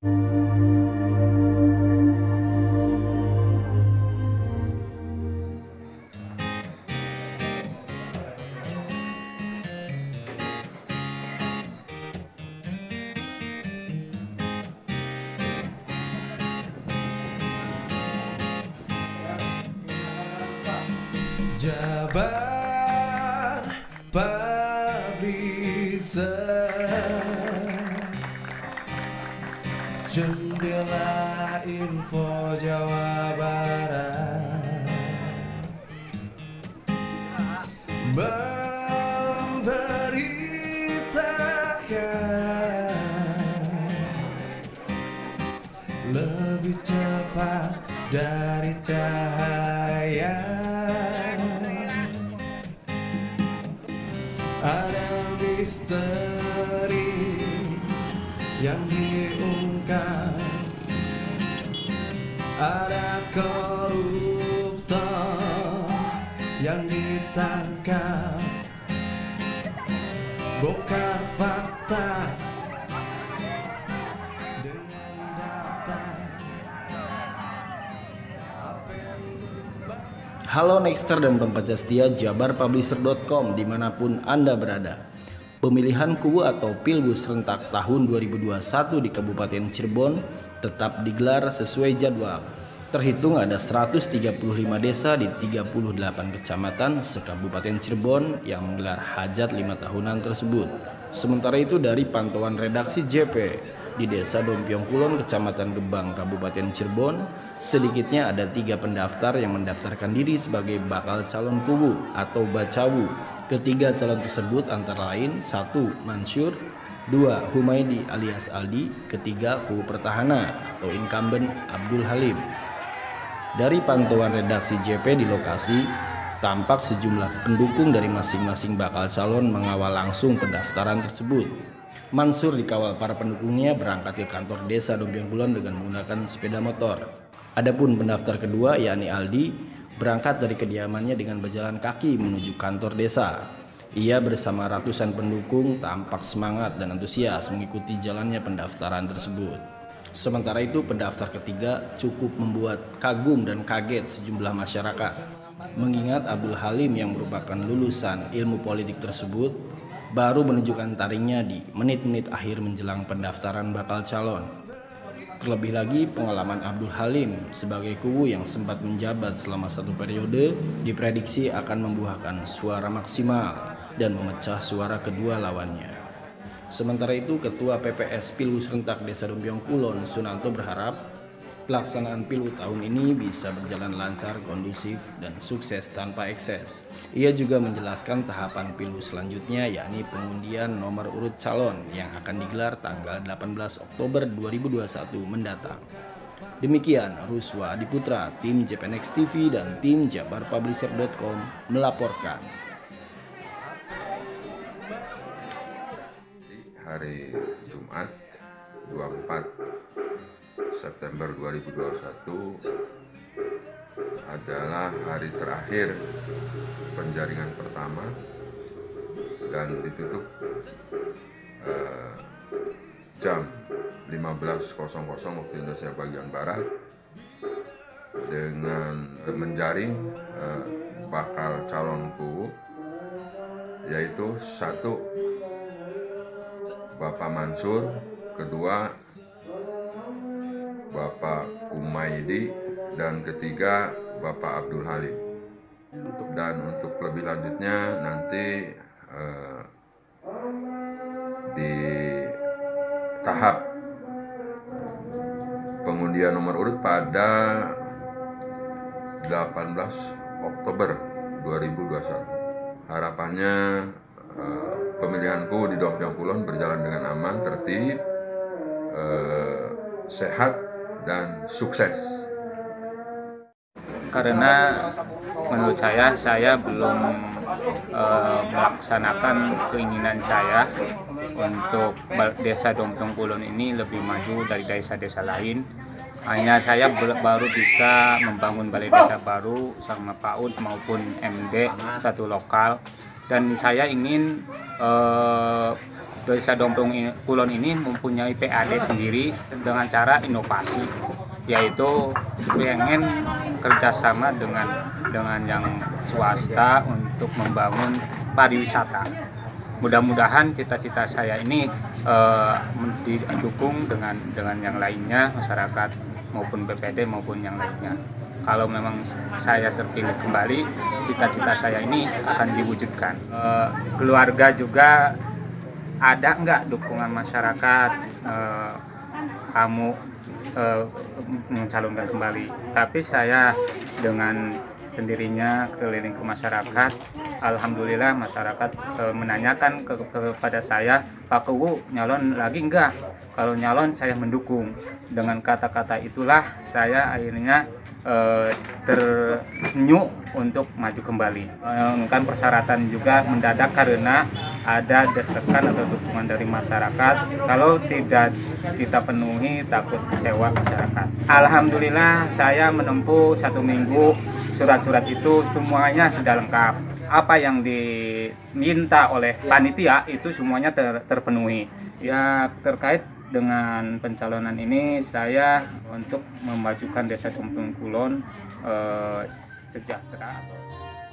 Jabar Publisher, jendela info Jawa Barat, memberitakan lebih cepat dari cahaya. Ada misteri yang diungkap, ada koruptor yang ditangkap, bongkar fakta dengan data. Halo Nexter dan pembaca setia jabarpublisher.com dimanapun Anda berada. Pemilihan kubu atau Pilbus serentak tahun 2021 di Kabupaten Cirebon tetap digelar sesuai jadwal. Terhitung ada 135 desa di 38 kecamatan se-Kabupaten Cirebon yang menggelar hajat 5 tahunan tersebut. Sementara itu dari pantauan redaksi JP di Desa Dompiong Kulon, Kecamatan Gebang, Kabupaten Cirebon, sedikitnya ada 3 pendaftar yang mendaftarkan diri sebagai bakal calon kubu atau bacawu. Ketiga calon tersebut antara lain 1. Mansur, 2. Humaydi alias Aldi, ketiga kubu Pertahanan atau incumbent Abdul Halim. Dari pantauan redaksi JP di lokasi, tampak sejumlah pendukung dari masing-masing bakal calon mengawal langsung pendaftaran tersebut. Mansur dikawal para pendukungnya berangkat ke kantor desa Dompiong Kulon dengan menggunakan sepeda motor. Adapun pendaftar kedua yakni Aldi berangkat dari kediamannya dengan berjalan kaki menuju kantor desa. Ia bersama ratusan pendukung tampak semangat dan antusias mengikuti jalannya pendaftaran tersebut. Sementara itu pendaftar ketiga cukup membuat kagum dan kaget sejumlah masyarakat, mengingat Abdul Halim yang merupakan lulusan ilmu politik tersebut baru menunjukkan taringnya di menit-menit akhir menjelang pendaftaran bakal calon. Terlebih lagi pengalaman Abdul Halim sebagai kubu yang sempat menjabat selama 1 periode diprediksi akan membuahkan suara maksimal dan memecah suara kedua lawannya. Sementara itu Ketua PPS Pilbus Serentak Desa Dompiong Kulon Sunanto berharap pelaksanaan Pilbus tahun ini bisa berjalan lancar, kondusif, dan sukses tanpa ekses. Ia juga menjelaskan tahapan Pilbus selanjutnya yakni pengundian nomor urut calon yang akan digelar tanggal 18 Oktober 2021 mendatang. Demikian Ruswa Adiputra, tim JPNX TV dan tim jabarpublisher.com melaporkan. Hari Jumat 24 September 2021 adalah hari terakhir penjaringan pertama dan ditutup jam 15.00 waktu Indonesia bagian Barat dengan menjaring bakal calon kubu, yaitu 1 Bapak Mansur, kedua Bapak Humaydi, dan ketiga Bapak Abdul Halim. Dan untuk lebih lanjutnya nanti di tahap pengundian nomor urut pada 18 Oktober 2021. Harapannya pemilihanku di Dompiong Kulon berjalan dengan aman, tertib, sehat, dan sukses. Karena menurut saya belum melaksanakan keinginan saya untuk desa Dompiong Kulon ini lebih maju dari desa-desa lain. Hanya saya baru bisa membangun balai desa baru sama PAUD maupun MD satu lokal, dan saya ingin Desa Domprong Kulon ini mempunyai PAD sendiri dengan cara inovasi, yaitu pengen kerjasama dengan yang swasta untuk membangun pariwisata. Mudah-mudahan cita-cita saya ini didukung dengan yang lainnya, masyarakat maupun BPD maupun yang lainnya. Kalau memang saya terpilih kembali, cita-cita saya ini akan diwujudkan. Keluarga juga ada nggak dukungan masyarakat kamu mencalonkan kembali? Tapi saya dengan sendirinya keliling ke masyarakat, alhamdulillah masyarakat menanyakan kepada saya, Pak Kuwu nyalon lagi enggak? Kalau nyalon saya mendukung. Dengan kata-kata itulah saya akhirnya ternyuk untuk maju kembali. Kan persyaratan juga mendadak karena ada desakan atau dukungan dari masyarakat. Kalau tidak kita penuhi, takut kecewa masyarakat. Alhamdulillah saya menempuh 1 minggu, surat-surat itu semuanya sudah lengkap. Apa yang diminta oleh panitia itu semuanya terpenuhi. Ya, terkait dengan pencalonan ini saya untuk memajukan Desa Domprong Kulon sejahtera.